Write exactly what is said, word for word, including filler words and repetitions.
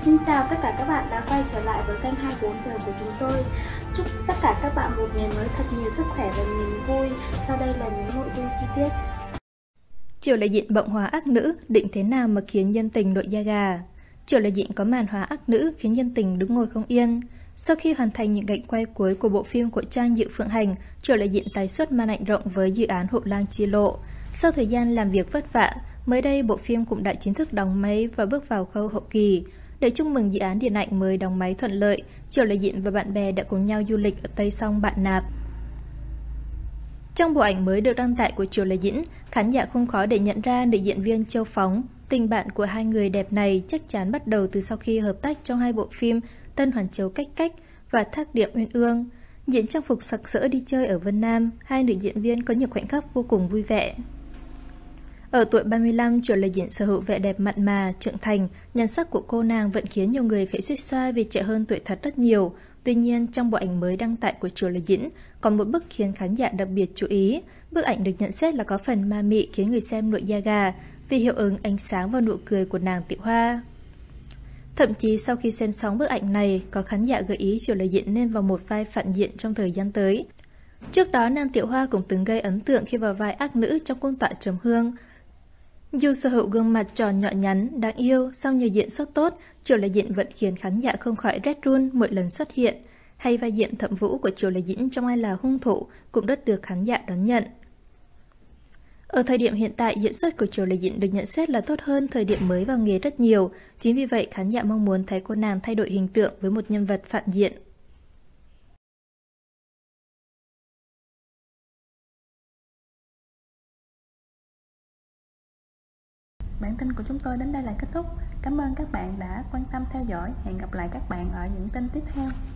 Xin chào tất cả các bạn đã quay trở lại với kênh hai mươi bốn giờ của chúng tôi. Chúc tất cả các bạn một ngày mới thật nhiều sức khỏe và niềm vui. Sau đây là những nội dung chi tiết. Triệu Lệ Dĩnh bỗng hóa ác nữ, định thế nào mà khiến nhân tình nổi da gà. Triệu Lệ Dĩnh có màn hóa ác nữ khiến nhân tình đứng ngồi không yên. Sau khi hoàn thành những cảnh quay cuối của bộ phim của Trang Diệu Phượng Hành, Triệu Lệ Dĩnh tái xuất màn ảnh rộng với dự án Hộ Lang Chi Lộ. Sau thời gian làm việc vất vả, mới đây bộ phim cũng đã chính thức đóng máy và bước vào khâu hậu kỳ. Để chúc mừng dự án điện ảnh mới đóng máy thuận lợi, Triệu Lệ Dĩnh và bạn bè đã cùng nhau du lịch ở Tây Song Bạn Nạp. Trong bộ ảnh mới được đăng tải của Triệu Lệ Dĩnh, khán giả không khó để nhận ra nữ diễn viên Châu Phóng. Tình bạn của hai người đẹp này chắc chắn bắt đầu từ sau khi hợp tác trong hai bộ phim Tân Hoàn Châu Cách Cách và Thác Điệp Uyên Ương. Diễn trang phục sặc sỡ đi chơi ở Vân Nam, hai nữ diễn viên có những khoảnh khắc vô cùng vui vẻ. Ở tuổi ba mươi lăm, Triệu Lệ Dĩnh sở hữu vẻ đẹp mặn mà, trưởng thành, nhan sắc của cô nàng vẫn khiến nhiều người phải suýt xoa vì trẻ hơn tuổi thật rất nhiều. Tuy nhiên, trong bộ ảnh mới đăng tải của Triệu Lệ Dĩnh, còn một bức khiến khán giả đặc biệt chú ý. Bức ảnh được nhận xét là có phần ma mị khiến người xem nổi da gà vì hiệu ứng ánh sáng và nụ cười của nàng Tiểu Hoa. Thậm chí sau khi xem xong bức ảnh này, có khán giả gợi ý Triệu Lệ Dĩnh nên vào một vai phản diện trong thời gian tới. Trước đó, nàng Tiểu Hoa cũng từng gây ấn tượng khi vào vai ác nữ trong Cung Tọa Trầm Hương. Dù sở hữu gương mặt tròn nhỏ nhắn, đáng yêu, song nhờ diễn xuất tốt, Triệu Lệ Dĩnh vẫn khiến khán giả không khỏi rét run mỗi lần xuất hiện. Hay vai diễn Thẩm Vũ của Triệu Lệ Dĩnh trong Ai Là Hung Thủ cũng rất được khán giả đón nhận. Ở thời điểm hiện tại, diễn xuất của Triệu Lệ Dĩnh được nhận xét là tốt hơn thời điểm mới vào nghề rất nhiều. Chính vì vậy, khán giả mong muốn thấy cô nàng thay đổi hình tượng với một nhân vật phản diện. Bản tin của chúng tôi đến đây là kết thúc. Cảm ơn các bạn đã quan tâm theo dõi. Hẹn gặp lại các bạn ở những tin tiếp theo.